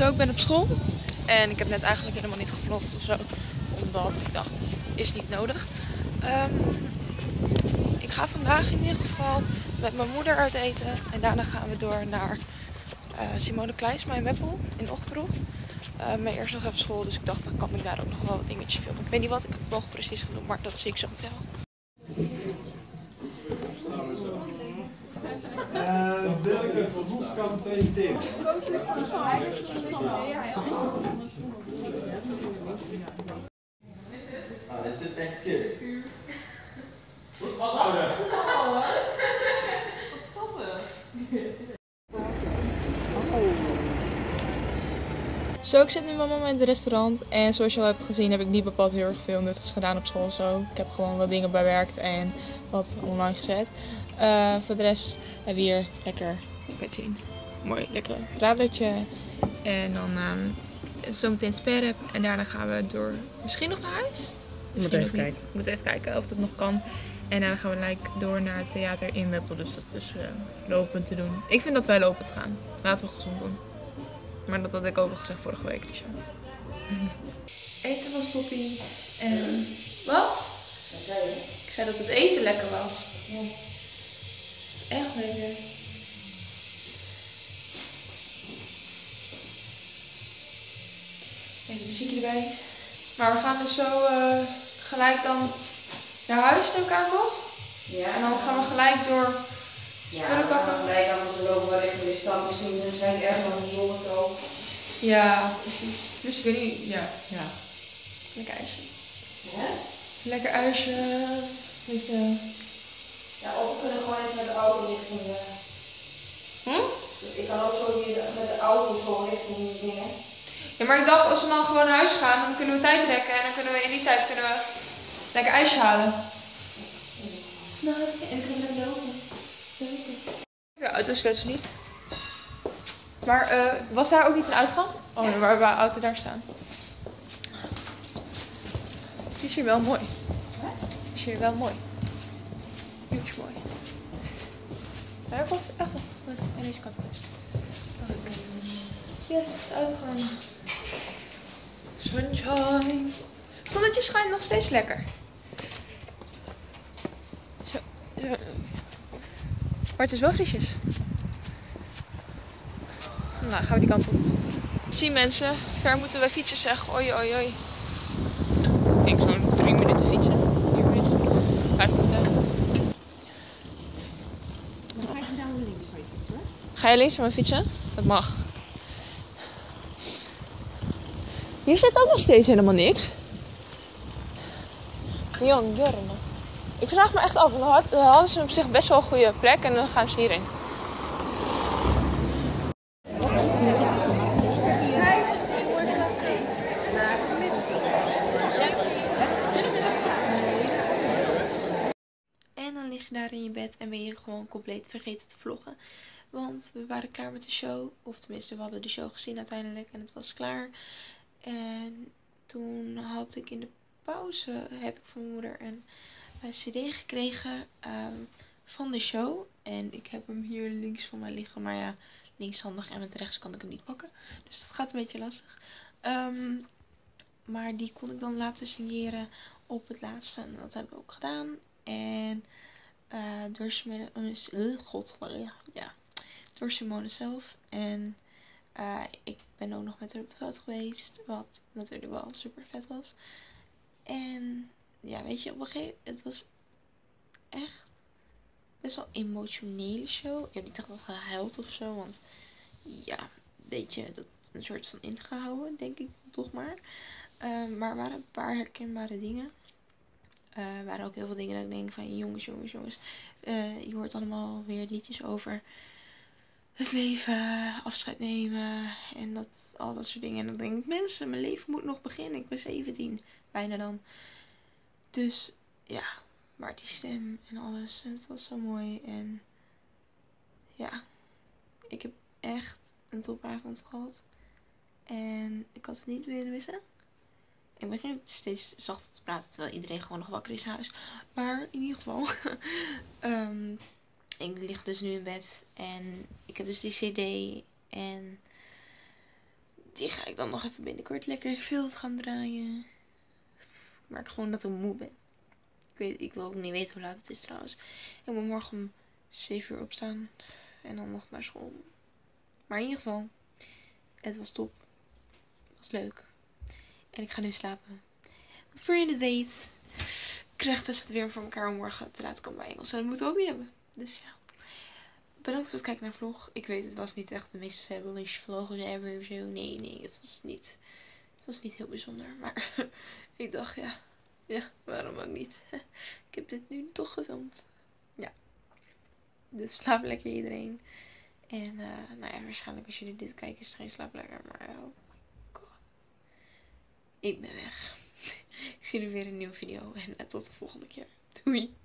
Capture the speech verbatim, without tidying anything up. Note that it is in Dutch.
Zo, ik ben op school. En ik heb net eigenlijk helemaal niet gevlogd of zo. Omdat ik dacht, is niet nodig. Um, ik ga vandaag in ieder geval met mijn moeder uit eten. En daarna gaan we door naar uh, Simone Kleinsma in Meppel in Ochterhoek. Uh, maar eerst nog even school, dus ik dacht, dan kan ik daar ook nog wel wat dingetjes filmen. Ik weet niet wat ik nog precies ga doen, maar dat zie ik zo meteen wel. Uh, welke groep kan presenteren? Ah, dit zit echt kut. Goed vasthouden. Wat schattig. Zo, ik zit nu met mama in het restaurant en zoals je al hebt gezien heb ik niet bepaald heel erg veel nuttigs gedaan op school. Zo. Ik heb gewoon wat dingen bewerkt en wat online gezet. Uh, voor de rest hebben we hier lekker, ik kan het zien, mooi lekker radertje. En dan um, zometeen sperren en daarna gaan we door, misschien nog naar huis? We moeten even kijken. We moeten even kijken of dat nog kan. En daarna gaan we like, door naar het theater in Meppel, dus dat is uh, lopen te doen. Ik vind dat wij lopen te gaan. Laten we gezond doen. Maar dat had ik ook al gezegd vorige week, dus ja. Eten was toppie. En wat? Wat zei je? Ik zei dat het eten lekker was. Ja. Echt lekker. Even muziekje erbij. Maar we gaan dus zo uh, gelijk dan naar huis, neem ik aan, toch? Ja. En dan gaan we gelijk door spullen pakken. Ja, gelijk anders lopen we richting de stad. Misschien zijn we ergens aan de zonnekool. Ja, precies. Dus ik weet niet, ja, ja. Lekker ijsje. Ja? Lekker ijsje. Dus, uh... Ja, of we kunnen gewoon even met de auto richting. Uh... Hm? Ik kan ook zo hier met de auto zo richting die dingen. Ja, maar ik dacht als we dan gewoon naar huis gaan, dan kunnen we tijd rekken en dan kunnen we in die tijd kunnen we lekker ijsje halen. Nou, en dan kunnen we lopen. Ja, autosleutels niet. Maar uh, was daar ook niet een uitgang? Oh, ja. Waar we auto daar staan. Het is hier wel mooi. Het is hier wel mooi. Huge mooi. Ja, ik was echt wel goed. En deze kant is. Yes, uitgang. Sunshine. Het zonnetje schijnt nog steeds lekker. Zo. Zo. Maar het is wel griesjes. Nou, gaan we die kant op. Zie mensen, ver moeten wij fietsen zeg. Oi, oi, oi. Ik denk zo'n drie minuten fietsen. vier minuten. Vijf minuten. Dan ga je nou links van je fietsen? Ga je links van mijn fietsen? Dat mag. Hier zit ook nog steeds helemaal niks. Jan, Jorne. Ik vraag me echt af, want dan hadden ze op zich best wel een goede plek en dan gaan ze hierin. En dan lig je daar in je bed en ben je gewoon compleet vergeten te vloggen. Want we waren klaar met de show. Of tenminste, we hadden de show gezien uiteindelijk en het was klaar. En toen had ik in de pauze, heb ik van mijn moeder een, een cd gekregen um, van de show. En ik heb hem hier links van mij liggen. Maar ja, linkshandig en met rechts kan ik hem niet pakken. Dus dat gaat een beetje lastig. Um, maar die kon ik dan laten signeren op het laatste. En dat hebben we ook gedaan. En uh, door Simone, uh, god, ja, door Simone zelf. En uh, ik ben ook nog met haar op de foto geweest. Wat natuurlijk wel super vet was. En ja, weet je, op een gegeven moment, het was echt best wel een emotionele show. Ik heb niet echt wel gehuild of zo. Want ja, weet je, dat een soort van ingehouden, denk ik toch maar. Uh, maar er waren een paar herkenbare dingen. Uh, er waren ook heel veel dingen dat ik denk van jongens, jongens, jongens. Uh, je hoort allemaal weer liedjes over het leven, afscheid nemen en dat, al dat soort dingen. En dan denk ik, mensen, mijn leven moet nog beginnen. Ik ben zeventien, bijna dan. Dus ja, maar die stem en alles, het was zo mooi. En ja, ik heb echt een topavond gehad. En ik had het niet willen missen. Ik begin steeds zachter te praten terwijl iedereen gewoon nog wakker is in huis. Maar in ieder geval. um, ik lig dus nu in bed. En ik heb dus die cd. En Die ga ik dan nog even binnenkort lekker veel gaan draaien. Ik merk gewoon dat ik moe ben. Ik, weet, ik wil ook niet weten hoe laat het is trouwens. Ik moet morgen om zeven uur opstaan. En dan nog naar school. Maar in ieder geval. Het was top. Het was leuk. En ik ga nu slapen. Want voor je het weet. Krijgt dus het weer voor elkaar om morgen te laten komen bij Engels. En dat moeten we ook niet hebben. Dus ja. Bedankt voor het kijken naar de vlog. Ik weet, het was niet echt de meest fabulous vlog ever of zo. Nee, nee, het was niet. Het was niet heel bijzonder. Maar ik dacht, ja. Ja, waarom ook niet. Ik heb dit nu toch gefilmd. Ja. Dus slaap lekker iedereen. En uh, nou ja, waarschijnlijk als jullie dit kijken is het geen slaap lekker. Maar oh my god. Ik ben weg. Ik zie jullie weer in een nieuwe video. En uh, tot de volgende keer. Doei.